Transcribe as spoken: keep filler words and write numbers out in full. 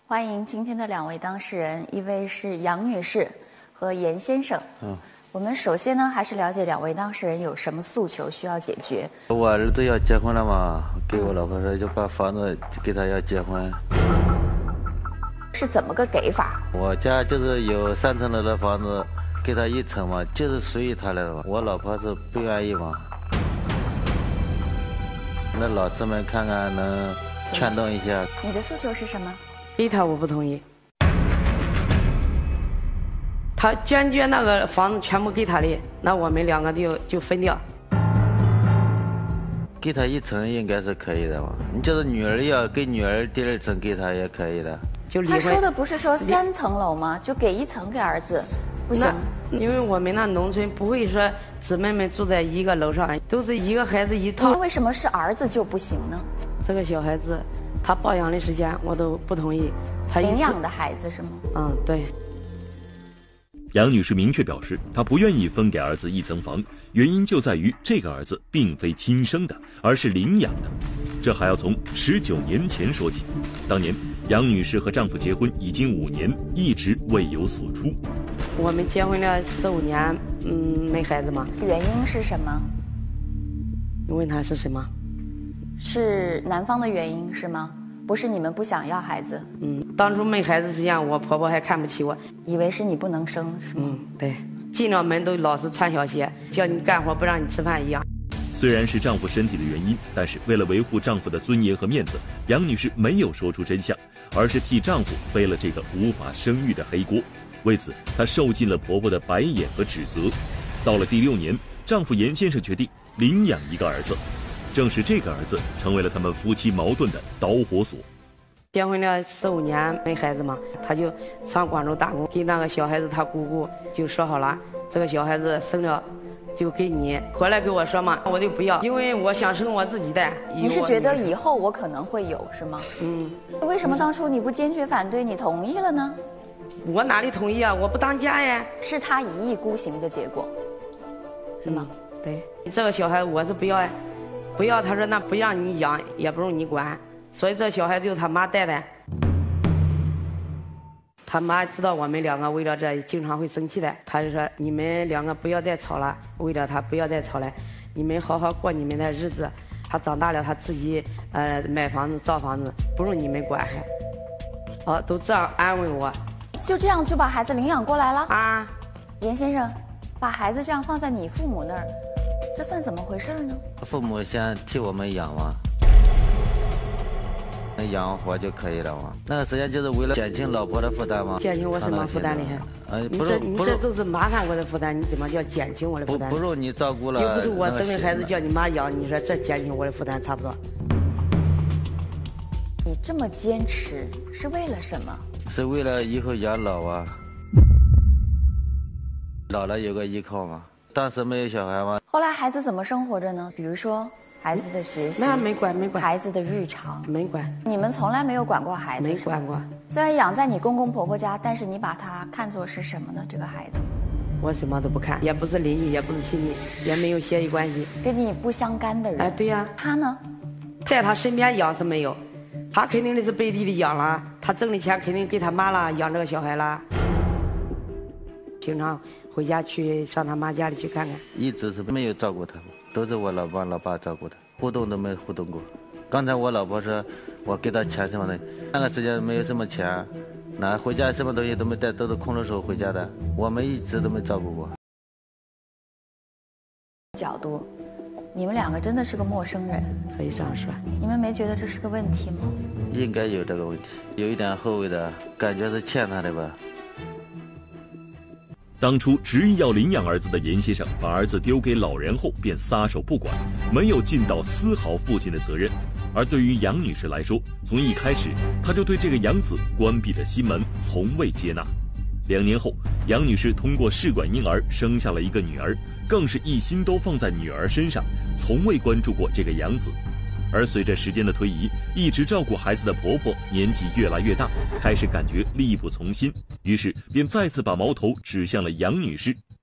欢迎今天的两位当事人，一位是杨女士和严先生。嗯，我们首先呢，还是了解两位当事人有什么诉求需要解决。 我儿子要结婚了嘛，给我老婆说就把房子给他要结婚。 是怎么个给法？ 我家就是有三层楼的房子，给他一层嘛，就是属于他的嘛。我老婆是不愿意嘛。那老师们看看能劝动一下。 你的诉求是什么？ 给他我不同意。他坚决那个房子全部给他的，那我们两个就就分掉。 给他一层应该是可以的嘛。你就是女儿要给女儿第二层给他也可以的。 就他说的不是说三层楼吗？就给一层给儿子，不行。 因为我们那农村不会说姊妹们住在一个楼上，都是一个孩子一套。 为什么是儿子就不行呢？ 这个小孩子，他抱养的时间我都不同意。他领养的孩子是吗？ 嗯，对。 杨女士明确表示，她不愿意分给儿子一层房，原因就在于这个儿子并非亲生的，而是领养的。这还要从十九年前说起。当年，杨女士和丈夫结婚已经五年，一直未有所出。 我们结婚了四五年，嗯，没孩子嘛。 原因是什么？ 你问他是什么？ 是男方的原因是吗？不是你们不想要孩子？ 嗯，当初没孩子之前，我婆婆还看不起我， 以为是你不能生，是吗？ 嗯，对，进了门都老是穿小鞋，叫你干活不让你吃饭一样。 虽然是丈夫身体的原因，但是为了维护丈夫的尊严和面子，杨女士没有说出真相，而是替丈夫背了这个无法生育的黑锅。为此，她受尽了婆婆的白眼和指责。到了第六年，丈夫严先生决定领养一个儿子。正是这个儿子成为了他们夫妻矛盾的导火索。 结婚了四五年没孩子嘛，他就上广州打工，给那个小孩子他姑姑就说好了，这个小孩子生了就给你。回来跟我说嘛，我就不要，因为我想生我自己的。 你是觉得以后我可能会有是吗？ 嗯。 为什么当初你不坚决反对，你同意了呢？ 我哪里同意啊？我不当家呀。 是他一意孤行的结果，是吗？ 嗯、对，这个小孩我是不要呀。不要，他说那不让你养，也不用你管，所以这小孩就是他妈带的。他妈知道我们两个为了这经常会生气的，他就说你们两个不要再吵了，为了他不要再吵了，你们好好过你们的日子。他长大了，他自己呃买房子造房子，不用你们管还。哦，都这样安慰我。 就这样就把孩子领养过来了啊？ 严先生，把孩子这样放在你父母那儿。这算怎么回事呢？ 父母先替我们养嘛，那养活就可以了嘛。那个时间就是为了减轻老婆的负担嘛。 减轻我什么负担呢？ 呃， 你这你这都是麻烦我的负担，你怎么叫减轻我的负担？ 不不如你照顾了。 又不是我生的孩子叫你妈养，你说这减轻我的负担差不多。 你这么坚持是为了什么？ 是为了以后养老啊，老了有个依靠嘛。当时没有小孩吗？ 后来孩子怎么生活着呢？比如说孩子的学习， 那没管没管。 孩子的日常没管。 你们从来没有管过孩子？ 没管过。 虽然养在你公公婆婆家，但是你把他看作是什么呢？这个孩子， 我什么都不看，也不是邻居，也不是亲戚，也没有协议关系， 跟你不相干的人。 哎，对呀、啊。 他呢， 在他身边养是没有，他肯定的是背地里养了，他挣的钱肯定给他妈了，养这个小孩了。平常回家去上他妈家里去看看， 一直是没有照顾他，都是我老爸老爸照顾他，互动都没互动过。刚才我老婆说我给他钱什么的，那个时间没有什么钱，那回家什么东西都没带，都是空着手回家的，我们一直都没照顾过。 角度，你们两个真的是个陌生人， 可以这样说。 你们没觉得这是个问题吗？ 应该有这个问题，有一点后悔的感觉是欠他的吧。 当初执意要领养儿子的严先生，把儿子丢给老人后便撒手不管，没有尽到丝毫父亲的责任。而对于杨女士来说，从一开始她就对这个养子关闭着心门，从未接纳。两年后，杨女士通过试管婴儿生下了一个女儿，更是一心都放在女儿身上，从未关注过这个养子。而随着时间的推移，一直照顾孩子的婆婆年纪越来越大，开始感觉力不从心，于是便再次把矛头指向了杨女士。